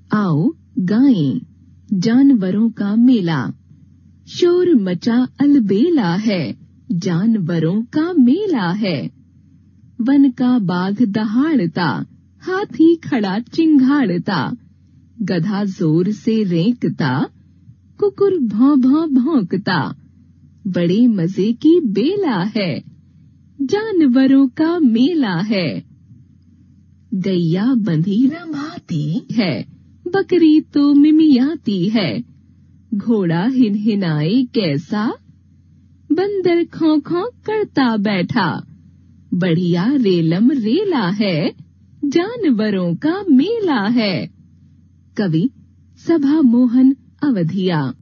आओ गाएं जानवरों का मेला। शोर मचा अलबेला है, जानवरों का मेला है। वन का बाघ दहाड़ता, हाथी खड़ा चिंघाड़ता, गधा जोर से रेंकता, कुकुर भौं भौं भौंकता। बड़े मजे की बेला है, जानवरों का मेला है। गैया बंधी रमाती है, बकरी तो मिमियाती है। घोड़ा हिनहिनाए कैसा, बंदर खौं खौं करता बैठा। बढ़िया रेलम रेला है, जानवरों का मेला है। कवि सभा मोहन अवधिया।